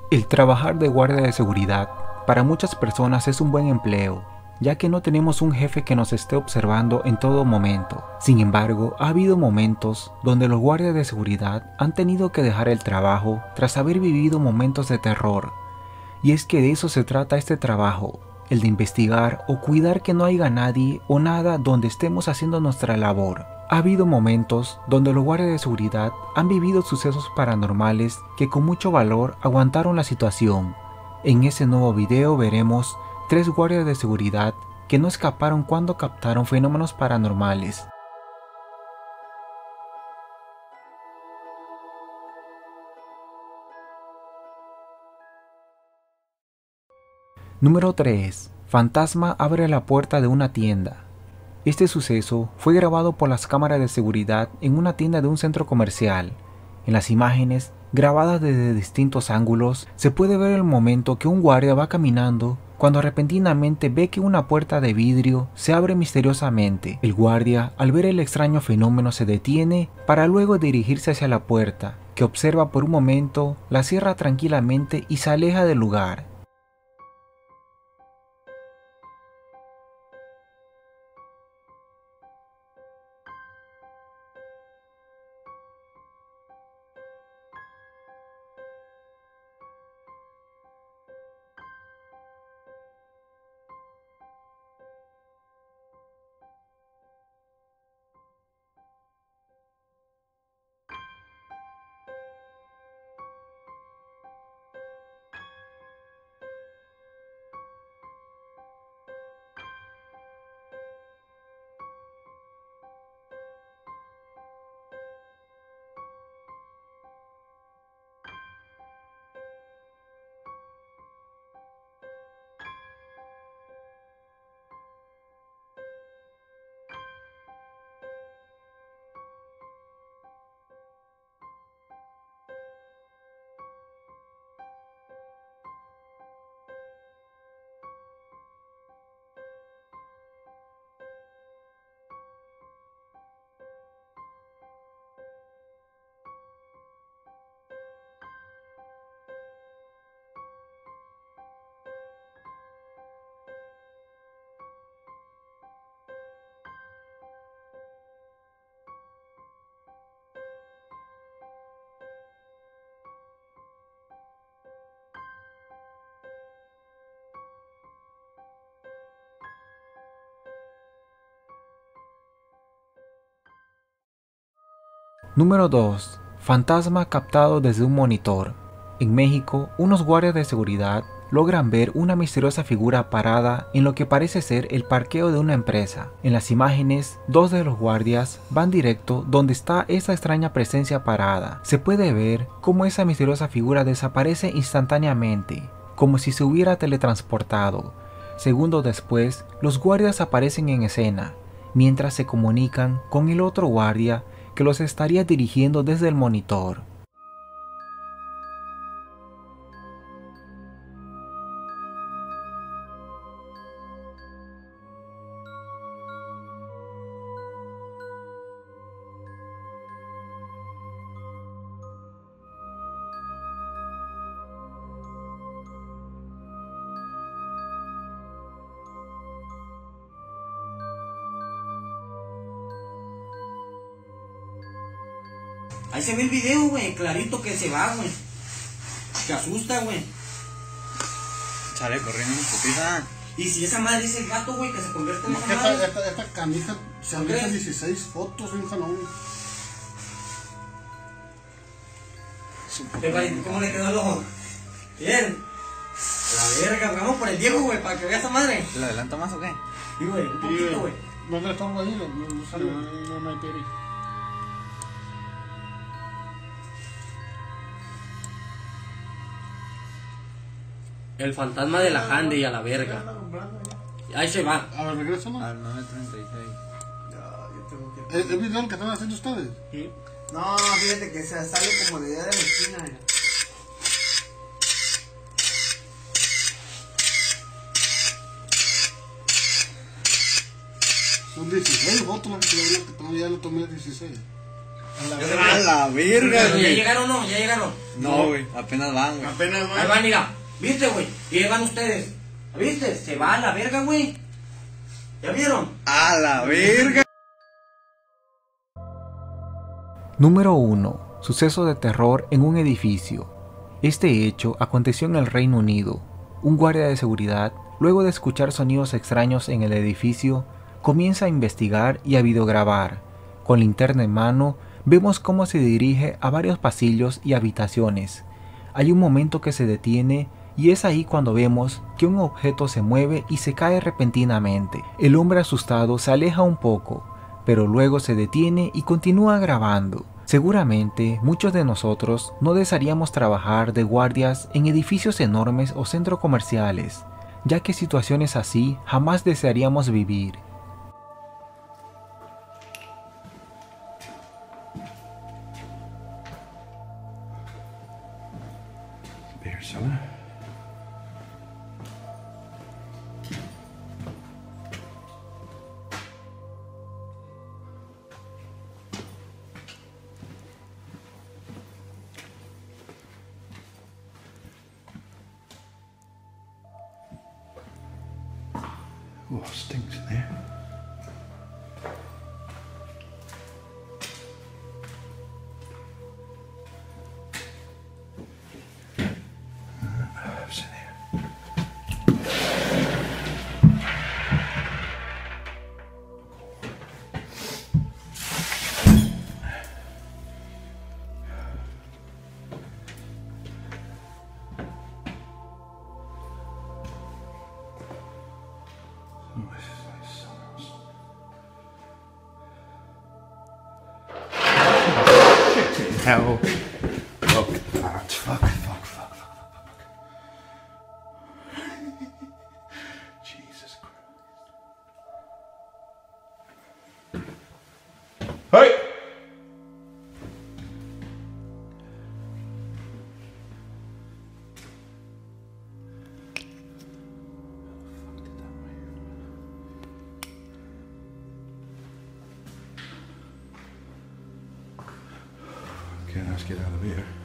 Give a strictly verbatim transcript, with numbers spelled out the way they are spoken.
El trabajar de guardia de seguridad para muchas personas es un buen empleo, ya que no tenemos un jefe que nos esté observando en todo momento. Sin embargo, ha habido momentos donde los guardias de seguridad han tenido que dejar el trabajo tras haber vivido momentos de terror. Y es que de eso se trata este trabajo, el de investigar o cuidar que no haya nadie o nada donde estemos haciendo nuestra labor. Ha habido momentos donde los guardias de seguridad han vivido sucesos paranormales que con mucho valor aguantaron la situación. En ese nuevo video veremos tres guardias de seguridad que no escaparon cuando captaron fenómenos paranormales. Número tres. Fantasma abre la puerta de una tienda. Este suceso fue grabado por las cámaras de seguridad en una tienda de un centro comercial. En las imágenes, grabadas desde distintos ángulos, se puede ver el momento que un guardia va caminando cuando repentinamente ve que una puerta de vidrio se abre misteriosamente. El guardia, al ver el extraño fenómeno, se detiene para luego dirigirse hacia la puerta, que observa por un momento, la cierra tranquilamente y se aleja del lugar. Número dos. Fantasma captado desde un monitor. En México, unos guardias de seguridad logran ver una misteriosa figura parada en lo que parece ser el parqueo de una empresa. En las imágenes, dos de los guardias van directo donde está esa extraña presencia parada. Se puede ver cómo esa misteriosa figura desaparece instantáneamente, como si se hubiera teletransportado. Segundos después, los guardias aparecen en escena, mientras se comunican con el otro guardia que los estaría dirigiendo desde el monitor. Ahí se ve el video, güey, clarito que se va, güey. Se asusta, güey. Sale corriendo en putiza. Y si esa madre es el gato, güey, que se convierte en No, esa esta, madre. esta, esta camisa se ¿No avienta crees? dieciséis fotos en un salón. Ve, güey, ¿cómo le quedó el ojo? Bien. La verga, güey, vamos por el Diego, güey, para que vea esa madre. ¿Le adelanta más o qué? Sí, güey, un poquito, güey. No le estorbo ahí, no, no, no sale, no, no hay peri. El fantasma de la Hande y a la verga. Ahí se va. A ver, regrésalo. Al nueve treinta y seis. ¿Es el video que están haciendo ustedes? ¿Sí? No, fíjate que se sale como de allá de la esquina. Mira. Son dieciséis fotos las que todavía, que todavía lo tomé dieciséis. A la verga, ¿Ya güey. llegaron o no? ¿Ya llegaron? No, güey, apenas van, güey. Apenas Ahí van, mira. ¿Viste, güey? Llegan ustedes. ¿Viste? Se va a la verga, güey. ¿Ya vieron? A la verga. Número uno. Suceso de terror en un edificio. Este hecho aconteció en el Reino Unido. Un guardia de seguridad, luego de escuchar sonidos extraños en el edificio, comienza a investigar y a videograbar. Con linterna en mano, vemos cómo se dirige a varios pasillos y habitaciones. Hay un momento que se detiene y es ahí cuando vemos que un objeto se mueve y se cae repentinamente. El hombre asustado se aleja un poco, pero luego se detiene y continúa grabando. Seguramente muchos de nosotros no desearíamos trabajar de guardias en edificios enormes o centros comerciales, ya que situaciones así jamás desearíamos vivir. There, son. Oh, stinks in there. What's in there? Oh, this is like something else. Shit, hell. Fuck, fuck, fuck, fuck, fuck, fuck, fuck. Jesus Christ. Hey! Okay, let's get out of here.